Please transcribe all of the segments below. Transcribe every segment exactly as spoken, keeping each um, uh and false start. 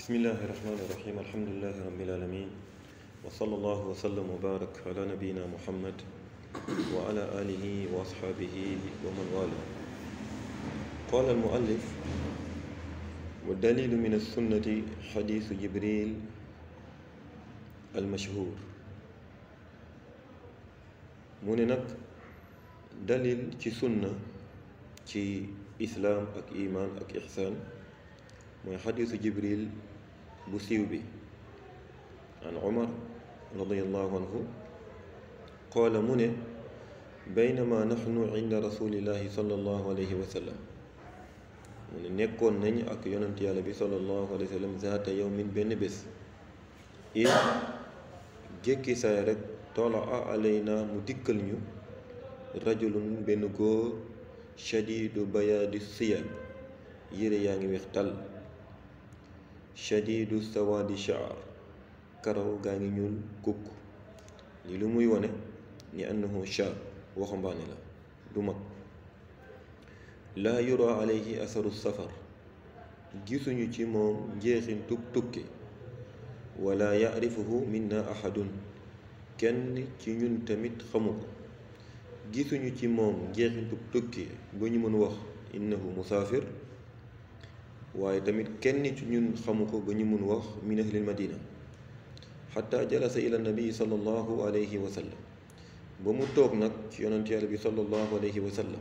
bismillahi rahmaani rahim alhamdulilahi rabbil alamin wa sallallahu wa sallam wa barak ala nabiyina muhammad wa ala alihi wa asxaabihi wa man wala qaala almuallif wa dalilu min alsunnati xadiisu jibril almashhur mu ne nag dalil ci sunna ci islaam ak imaan ak ixsaan mooy xadiisu jibril bu siiw bi an umar radiallahu anhu qaala mu ne baynama naxnu inda rasulillahi sallallahu alayhi wa sallam mu ne nekkoon nañ ak yonent yàlla bi sallallahu alayhi wa sallam zaata yawmin benn bés it jékki saay rek toola a alayna mu dikkal ñu rajulun benn góor shadiidu bayaadi siyaab yére yaa ngi weex tàll shadiidu sawaadi shaar karaw gaa ngi ñuul kukk li lu muy wone ni annahu shaab waxambaane la du mag laa yura alayhi asaru safar gisuñu ci moom njeexintug tukki wala yarifuhu minna ahadun kenn ci ñun tamit xamu ko gisuñu ci moom njeexintug tukki ba ñu mën wax innahu musaafir waaye tamit kenn ci ñun xamu ko ba ñu mun wax min ahlil madina xataa jalasa ila nabi sallallahu alayhi wa sallam ba mu toog nag ci yonent yàlla bi sallallahu alayhi wa sallam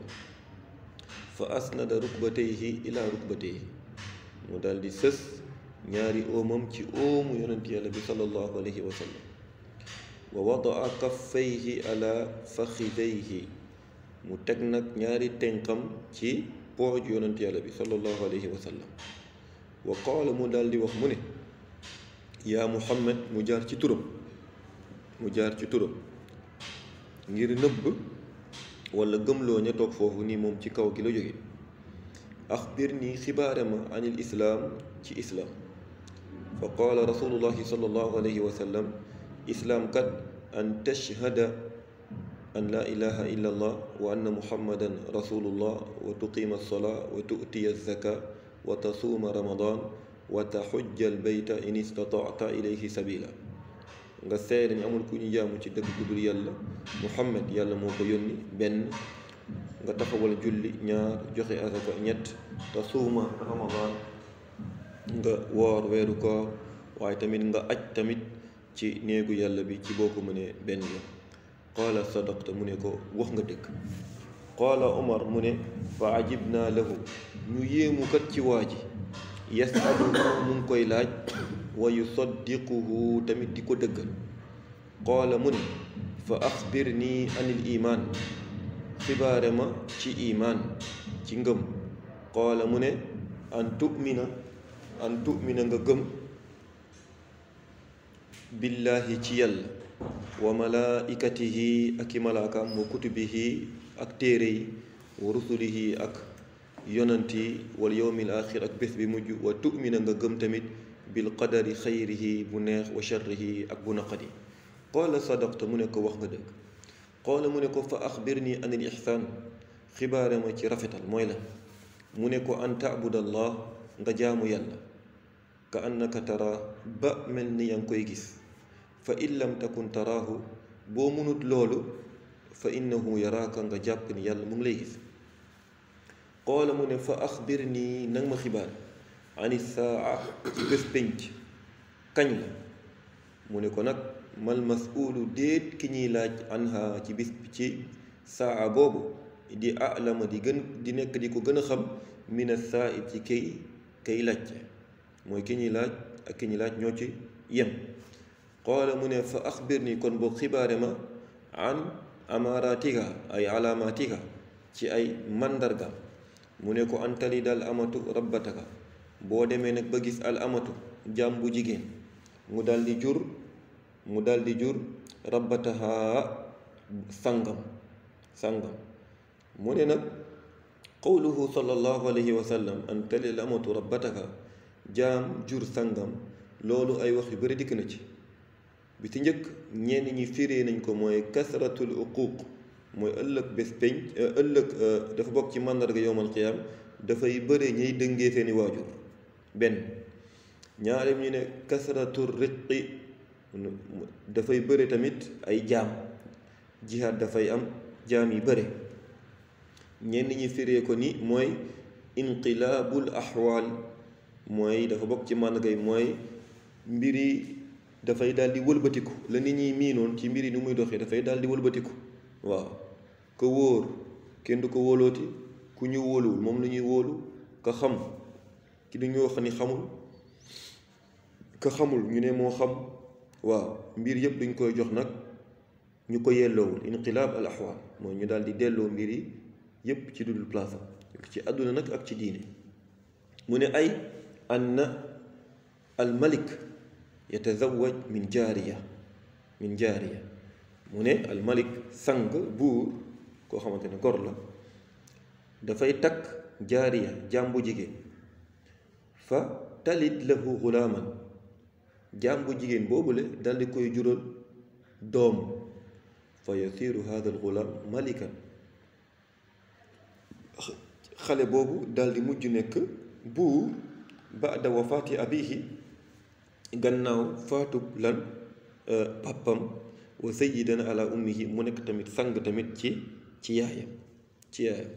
fa asnada rukbatayhi ila rukbatayhi mu daal di sës ñaari óomam ci óomu yonent yàlla bi sallallahu alayhi wa sallam wa wadaa kaffayhi ala faxidayhi mu teg nag ñaari tenqam ci pooj yonent yàlla bi sallallahu alayhi wa sallam wa qaala mu daal di wax mu ne yaa muhammad mu jaar ci turam mu jaar ci turam ngir nëbb wala gëmloo ña toog foofu ni moom ci kaw gi la jóge axbir nii xibaare ma anil islaam ci islaam fa qaala rasulullahi sallallahu alayhi wa sallam islaam kat an tashhada an laa ilaha illa allah wa anna muhammadan rasulullah wa tuqima alsolaa wa tu'tiya alzaka wa tasuuma ramadan wa taxujja albayta in istatacta ilayhi sabila nga seede ni amul ku ñu jaamu ci dëgg ku dul yàlla muhammad yàlla moo ko yónni benn nga taxawal julli ñaar joxe azaka ñett tasuuma ramadan nga woor weeru koor waaye tamit nga aj tamit ci néegu yàlla bi ci boo ko mënee benn la qaala sadaqta mu ne ko wax nga dëgg qaala omar mu ne fa ajibna lahu ñu yéemu kat ci waa ji yasalu mu ngi koy laaj wa yusaddiquhu tamit di ko dëggal qaala mu ne fa axbir nii anil imaan xibaare ma ci imaan ci ngëm qaala mu ne an tumina an tumina nga gëm billaahi ci yàlla wa malaikatihi ak i malaakaam wa kutubihi ak téere yi wa rusulihi ak yonant yi wal yawmil axir ak bés bi mujj wa tumina nga gëm tamit bil qadari xayrihi bu neex wa sharrihi ak bu naqadi qaala sadaqta mu ne ko wax nga dëgg qaala mu ne ko fa axbir nii anil ixsaan xibaare ma ci rafetal mooy la mu ne ko an taabudallah nga jaamu yàlla ka annaka tara ba mel ni yaa ngi koy gis fa in lam takun taraahu boo munut loolu fa innahu yaraaka nga jàpp ni yàlla mu ngi lay gis qaala mu ne fa axbir nii nag ma xibaar ani saa ci bés pénc kañ la mu ne ko nag mal masuulu déet ki ñuy laaj anha ci bis ci saa boobu di alama di gën di nekk di ko gën a xam mina saa it ci kay kay laajte mooy ki ñuy laaj ak ki ñuy laaj ñoo ci yem qaala mu ne fa axbir nii kon boo xibaare ma an amaaratika ay alaamatika ci ay màndarga mu ne ko antali dal amatu rabbataka boo demee nag ba gis al amatu jaam bu jigéen mu dal di jur mu dal di jur rabbataha sangam sangam mu ne nag qawluhu sallallahu alayhi wa sallam antali al amatu rabbataka jaam jur sangam loolu ay wax yu bari dikk na ci bi ci njëkk ñenn ñi firee nañ ko mooy kasratul uquuq mooy ëllëg bés peñ ëllëg dafa bokk ci màndarga yowmal qiyaam dafay bëre ñuy dëngee seeni waajur benn ñaareel ñu ne kasratu riqi dafay bëre tamit ay jaam jihaad dafay am jaam yi bëre. ñenn ñi firee ko ni mooy inqilaabul axwaal mooy dafa bokk ci màndargay mooy mbir yi dafay daal di wëlbatiku la nit ñi miinoon ci mbir yi ni muy doxee dafay daal di wëlbatiku. waaw ka wóor kenn du ko wóolooti ku ñu wóoluwul moom la ñuy wóolu ka xam ki du ñu wax ni xamul ka xamul ñu ne moo xam. waaw mbir yëpp duñ koy jox nag ñu ko yelloowul inqilaab al axwaal mooy ñu daal di delloo mbir yi yëpp ci dudul place ci àdduna nag ak ci diine. mu ne ay anna al malik yatazawaj min jaariya min jaariya mu ne al malik sang buur koo xamante ne gor la dafay takk jaariya jaam bu jigéen fa talit lahu gulaaman jaam bu jigéen boobule dal di koy jural doom fa yasiru hada al gulaam malikan xale boobu dal di mujj nekk buur baada wafaati abihi gannaaw faatu lan pàppam wa sayyidan ala ummihi mu nekk tamit sang tamit ci ci yaayam ci yaayam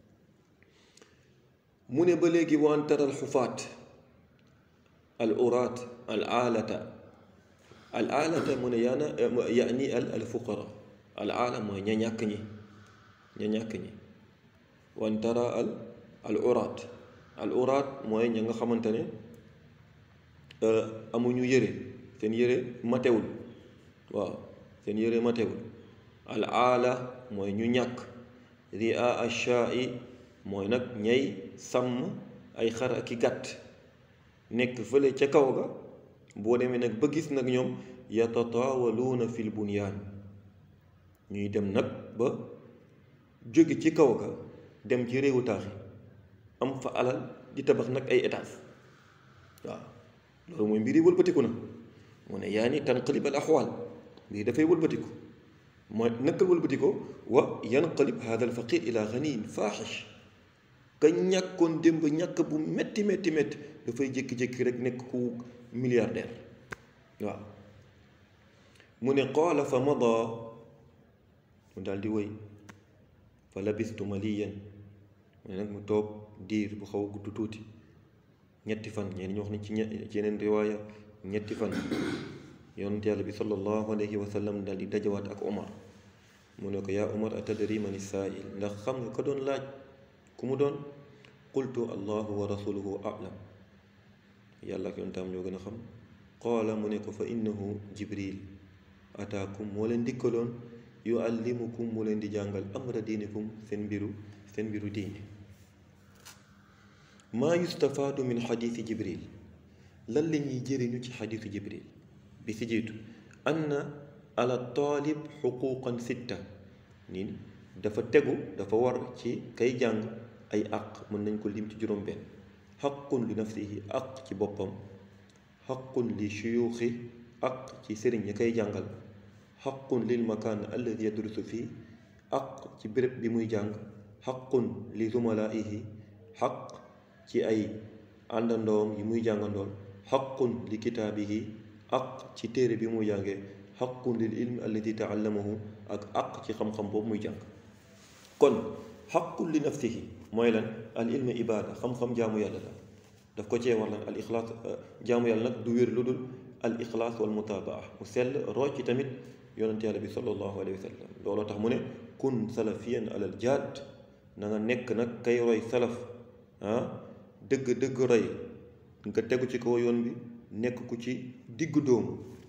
mu ne ba léegi waan taral xufaat al uraat al aalata al aalata mu ne yaana yaani al al fuqara al aala mooy ña ñàkk ñi ña ñàkk ñi wan tara al al uraat al uraat mooy ña nga xamante ne amuñu yëre seen yëre matewul waaw seen yëre matewul al aala mooy ñu ñàkk ria ashaa'i mooy nag ñay sàmm ay xar ak i gàtt nekk fële ca kaw ga boo demee nag ba gis nag ñoom yatataawaluuna fil bunyaan ñuy dem nag ba jóge ci kaw ga dem ci réewu taax yi am fa alal di tabax nag ay étage waaw loolu mooy mbir yi wëlbatiku na mu ne yaa ni tanqalib al axwaal mbir dafay wëlbatiku mooy naka wëlbatikoo wa yanqalib hada al faqir ila ganiyin faaxish ka ñàkkoon démb ñàkk bu metti metti metti dafay jékki-jékki rek nekk ku milliardaire waaw mu ne qaala fa mada mu daal di wéy fa labistu maliyan mu ne nag mu toog diir bu xaw a gudd tuuti ñetti fan ñeen ñu wax ni ci ci yeneen riwaaya ñetti fan yonent yàlla bi sallallahu alayhi wa sallam daal di dajawaat ak Omar mu ne ko yaa Omar atadri man saa'il ndax xam nga ko doon laaj ku mu doon qultu allahu wa rasuluhu a'lam yàlla ak yonentam ñoo gën a xam qaala mu ne ko fa innahu jibril ataakum moo leen dikkaloon yuallimukum mu leen di jàngal amra diinikum seen mbiru seen mbiru diine maa yustafaadu min xadiisi jibril lan la ñuy jëriñu ci xadiisu jibril bi si jiitu anna ala taalib xuquqan sitta nii dafa tegu dafa war ci kay jàng ay àq mën nañ ko lim ci juróom benn xaqun li nafsihi àq ci boppam xaqun li shuyuuxi àq ci sëriñ ñi koy jàngal xaqun lil makaan alladi yadrusu fii àq ci béréb bi muy jàng xaqun li zumalaihi xaq ci ay àndandoom yi muy jàngandool xaqun li kitaabihi àq ci téere bi muy jàngee xaqun lil ilmi alladi taallamahu ak àq ci xam-xam boobu muy jàng kon xaqun li nafsihi mooy lan al ilmu ibaada xam-xam jaamu yàlla la daf ko cee war lan al ixlaas jaamu yàlla nag du wér lu dul al ixlaas wal mutaabaa mu sell rocc ci tamit yonent yàlla bi sallallahu alayhi wa sallam looloo tax mu ne kun salafiyan alal jaad na nga nekk nag kay roy salaf ah dëgg dëgg roy nga tegu ci kaw yoon bi nekk ku ci diggu dóomu